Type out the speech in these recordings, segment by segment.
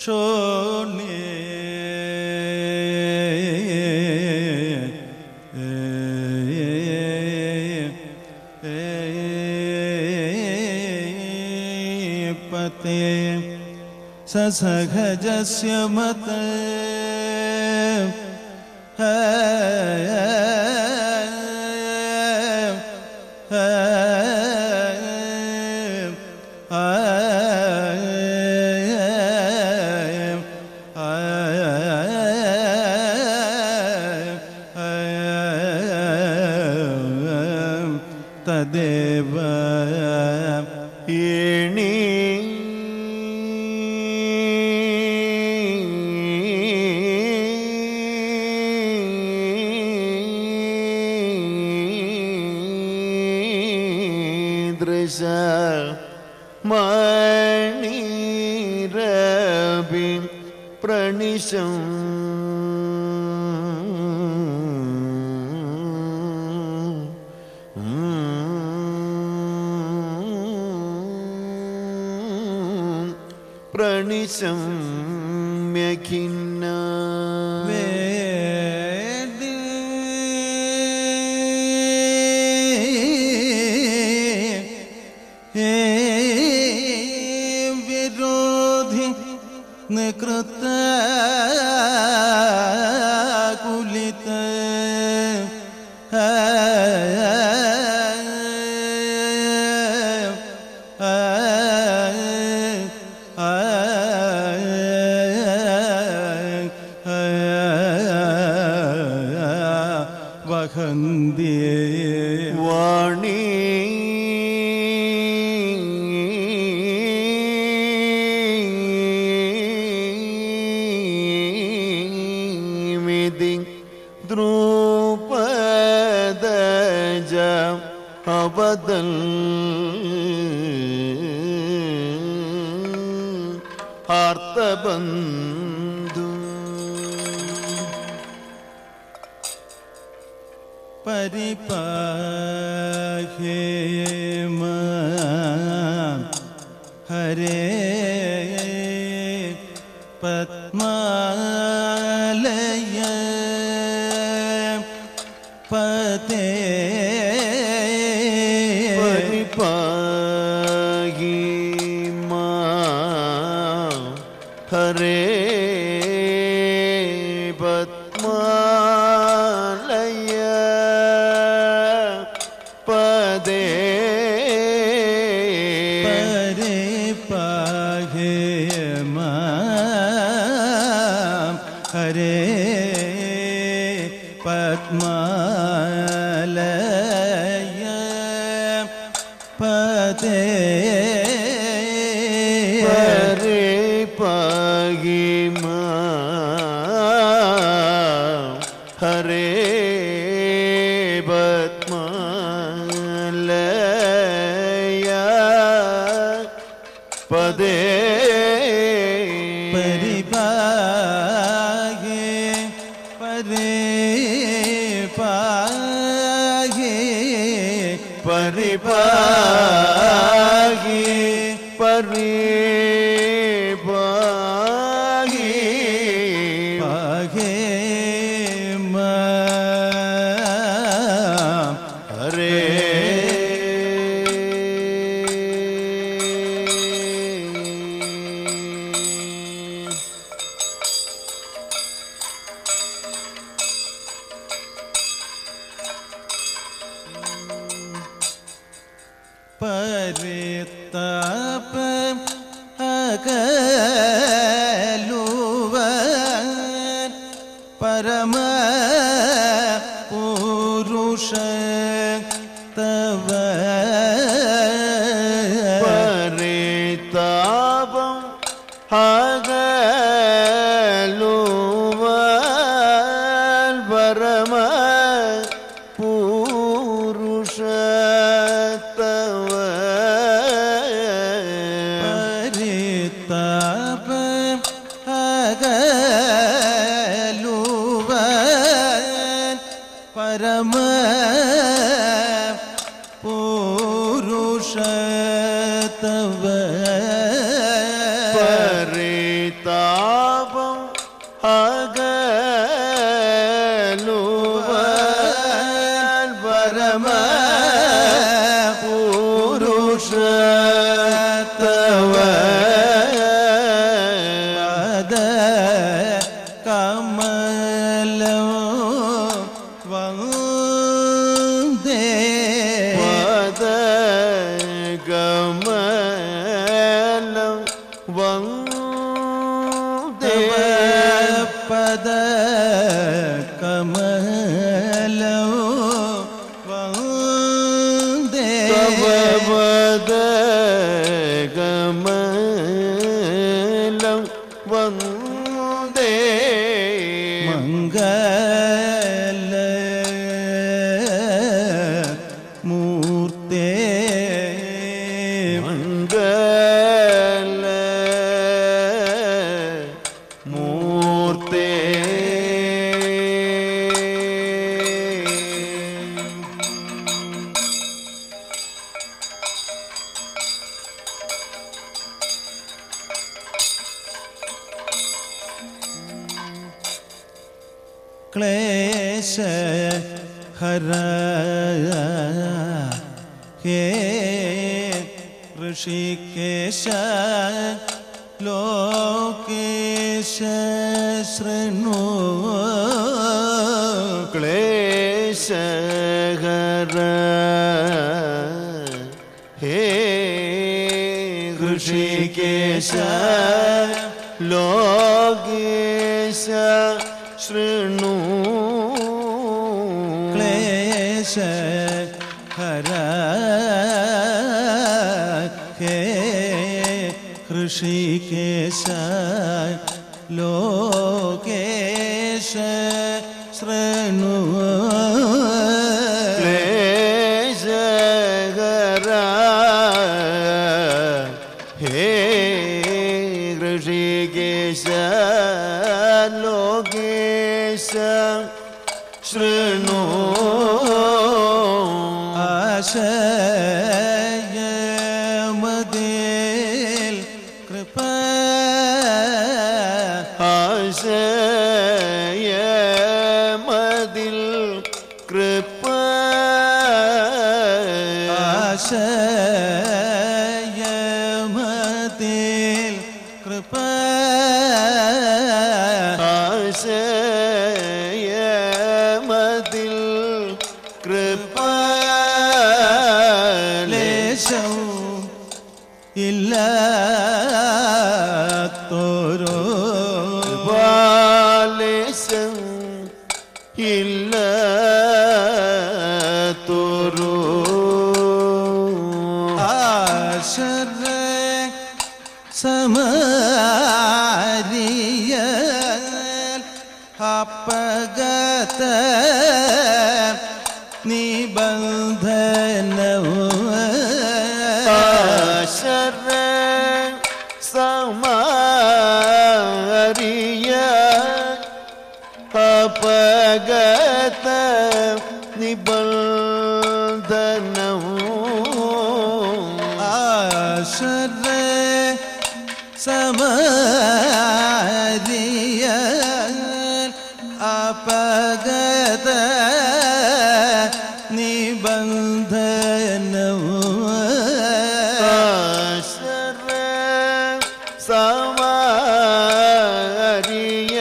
ക്ഷോണേ പതേ സസഹജസ്യ മതേ തദേവ ഏണി ദൃശ മണിരബി പ്രണിശം പ്രണിശമ്യഖിന്ന വേദി വിരോധി നികൃത കുലിത വഹന്തിയേ വാണി മിതി ദ്രുപദജ അവദൽ ആർത്തബന്ധു പരിപാഹേമ ഹരേ പത്മാലയ പതേ പരിപാഹീമ ഹരേ പത്മാലയ പദേ പരിപാഹേമ ഹരേ പത്മാലയ പദേ പരിപാഹീമ ഹരേ പത്മാലയ പദേ പരിപാഹേ പരിപാഹേ പരിപാഹേ പാഹേമ ഹരേ പരിതാപ അകലുവൻ പരമ പുരുഷ തവ പരിതാപം അകലുവൻ പരമ പുരുഷ പരിതാപ അകലുവൻ പരമ പുരുഷ തവ പരിതാപ മൂർത്തേ മംഗല മൂർത്തേ ക്ലേശ ഹര ഹേ ഋഷികേശ ലോകേശ ശൃണു ക്ലേശ ഹര ഹേ ഋഷികേശ ലോകേശ ശൃണു ക്ലേശ ഹര ഹേ ഋഷികേശ ലോകേശ ശൃണു ക്ലേശ ഹര ഹേ ഋഷികേശ ലോകേശ ശൃണു ആശയമതിൽ കൃപ ആശയമതിൽ കൃപ ആശയമതിൽ കൃപ ആശയമതിൽ കൃപ ലേശം ഇല്ലാത്തോരോ ലേശം ഇല്ലാത്തോരോ ആശ്രയ സമാരിയ അപഗത നിബന്ധനവും ആശ്രയ സമാരിയ അപഗത നിബന്ധനവും ആശ്രയ സമാരിയ അപഗത നിബന്ധനവും ആശ്രയ സമാരിയ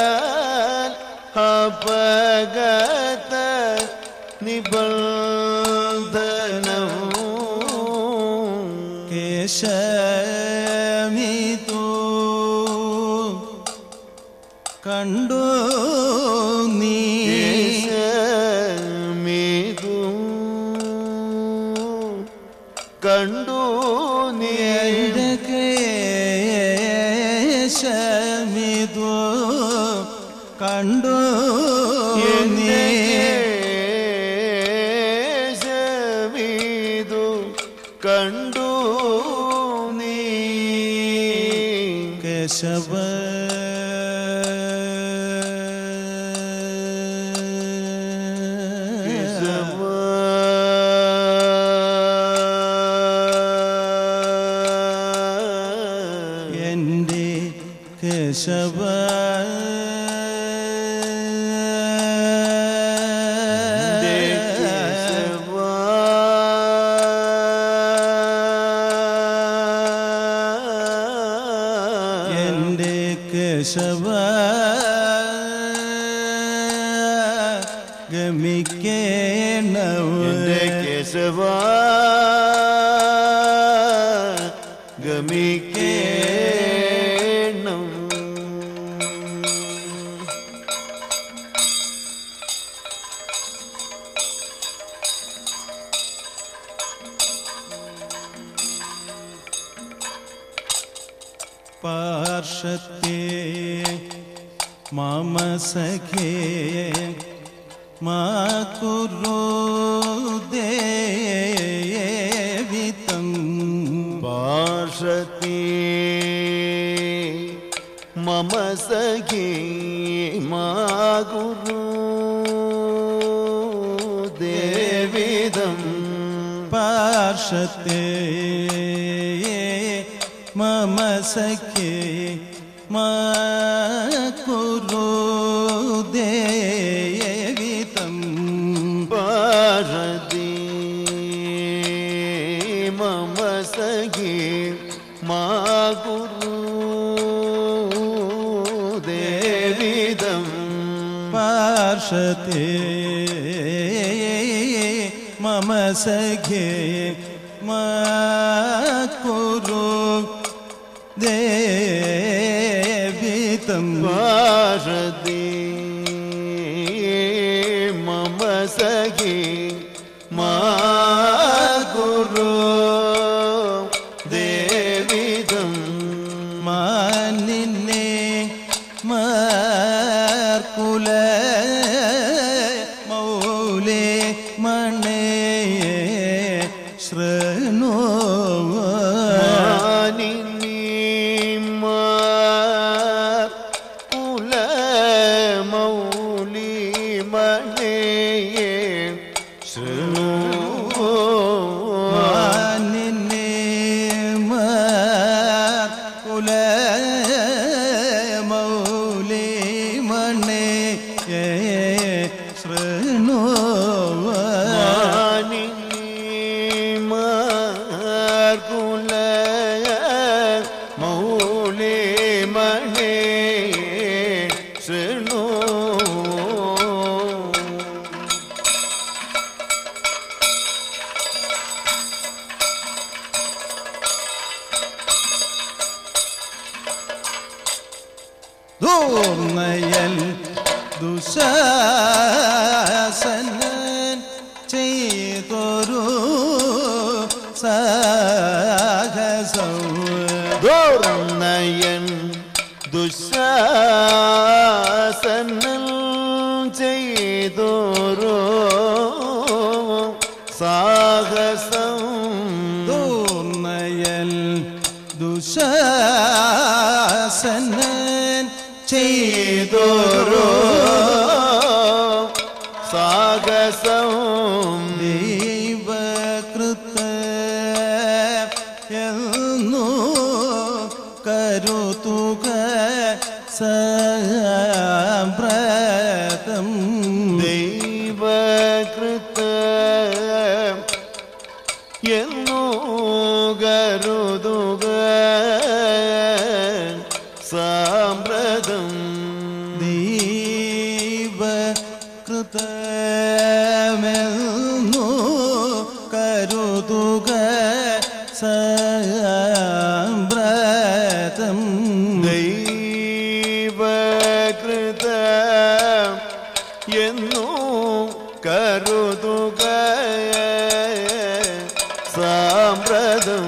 അപഗത നിബന്ധനവും കേശമിതു കണ്ടു നീ കേശമിതു കണ്ടു നീ കേശമിതു കണ്ടു നീ കേശമിതു കണ്ടു നീ കേശവ എന്റെ കേശവ എന്റെ കേശവ ഗമിക്കേണവും എന്റെ കേശവ ഗമിക്കേണം പാർശ്വത്തെ മമ സഖേ മാ കുരു ദേവി മമ സഖി മാ ഗുരു ദേവിദം പാർഷത്തെ മമ സഖി മാ ഗുരു ദേവിദം പാർവതി മമ സഖി മാ ഗുരു ദേവിദം പാർഷത്തെ മമ സഖി മാ ഗുരു ദേവിദം പാർവതി മമ സഖി മാ ഗുരു ദേവിദം മാനിന്നെ മാർക്കുല മൗലേ മണേ ശൃണു കുല മൗലി മണേ ശൃണു മാനിന്നെ മാർക്കുല മൗലേ മണേ ശൃണു കുല മൗലി മണേ ശൃണു ദൂർനയൽ ദുശാസനൻ ചെയ്തൊരു സാഹസം ദുർനയൻ ദുശാസനൻ ചെയ്തൊരു സാഹസം ദൂർനയൽ ദുശാസനൻ ചെയ്തൊരു സാഹസം ദൈവകൃത എന്നു കരുതുക സമ്പ്രതം ദൈവകൃത എന്നു കരുതുക സാമ്പ്രതം ദൈവകൃതമെന്നു കരുതുക സമ്പ്രതം ദൈവകൃത എന്നു കരുതുക സാമ്പ്രതം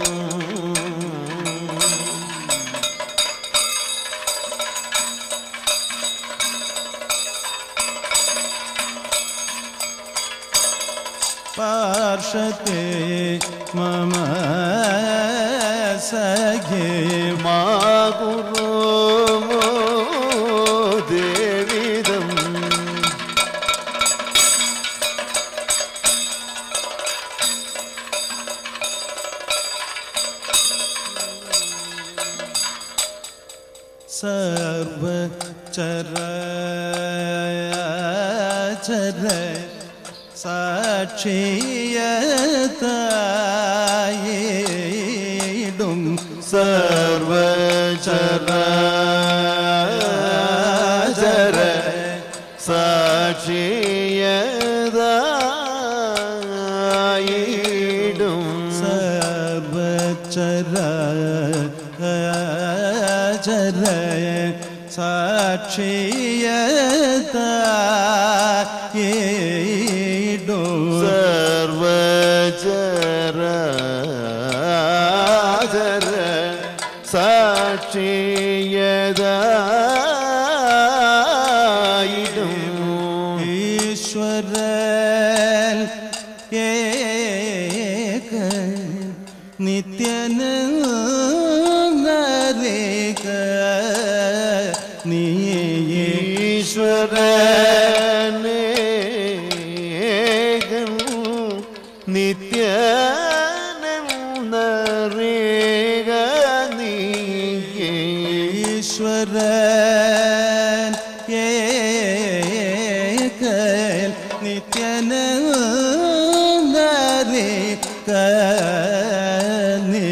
പാർഷത്തെ മമ സഖി മാ ഗുരു ദേവിദം സർവചരാചര സാക്ഷിയതായിടും സർവചരാചര സാക്ഷിയതായിടും സർവചരാചര സാക്ഷിയതായിടും സർവചരാചര സാക്ഷിയതായിടും ഈശ്വരൻ ഏക നിത്യന നരേക നീ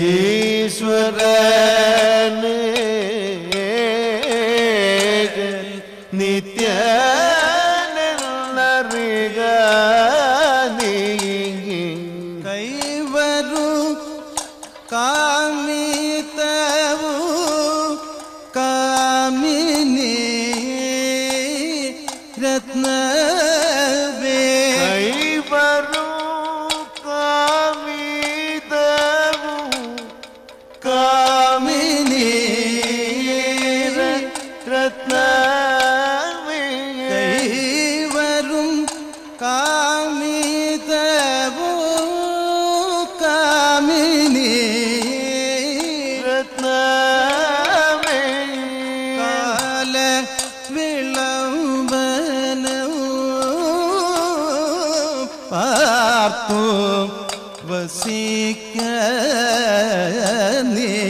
ഈശ്വരന് നിത്യനറിക നീ കൈവരു കാമിതവു കാമിനി രത്നവേ കൈവരു കാമിതവു കാമിനി രത്നവേ കൈവരും കാമിതവു കാമിനി രത്നവേ കാല വിളംബനവും പാർത്തു വസിക്ക നീ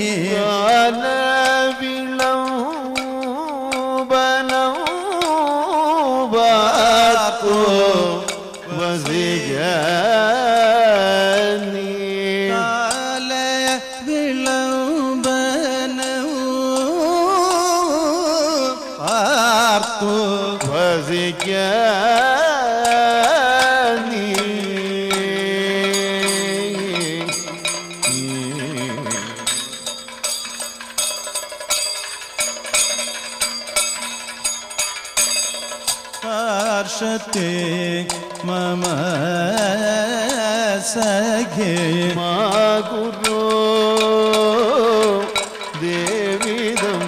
കാല വിളംബനവും പാർത്തു പാർശ്വത്തെ മമ സഖേ ഗുരു ദേവിദം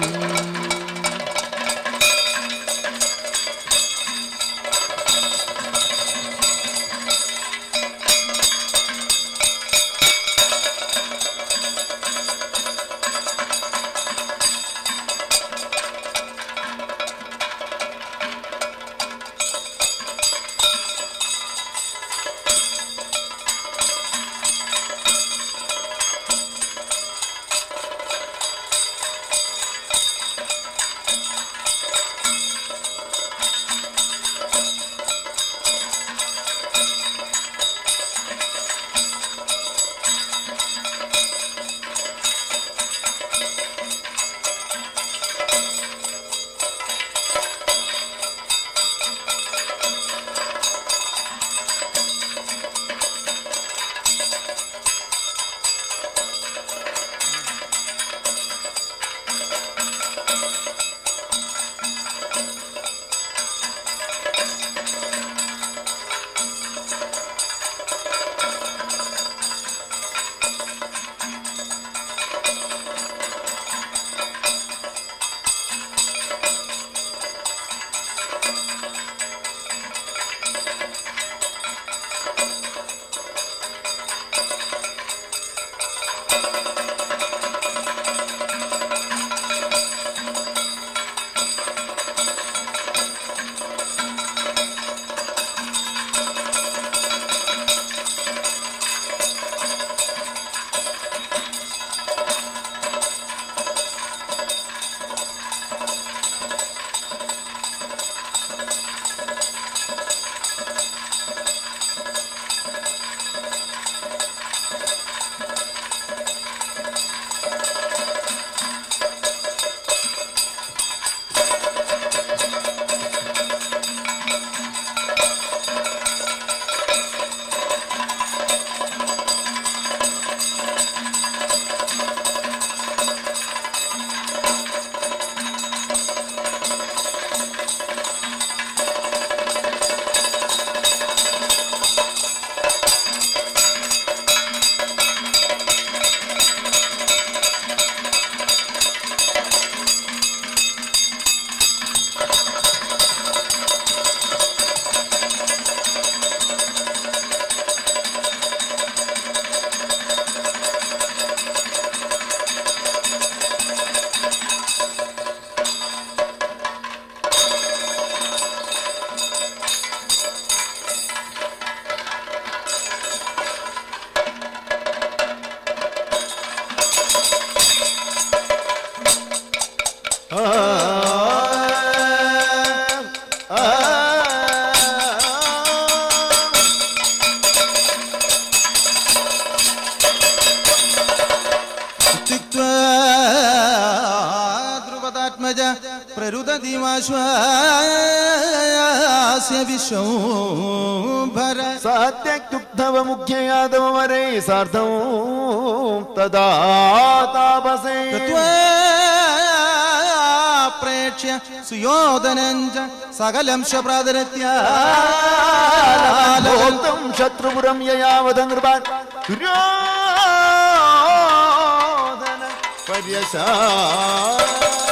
പ്രരുദതിമാശ്വാസ്യ വിശ്വംഭര സത്യക്തുഗ്ധവ മുഖ്യ യാദവ വരേ സാർദ്ധവും തദാ താപസേ പ്രേക്ഷ്യ സുയോധനഞ്ച സകലം ഭോക്തം ശത്രുപുരം യയാവത നൃപാൻ ദുര്യോധന പര്യശാ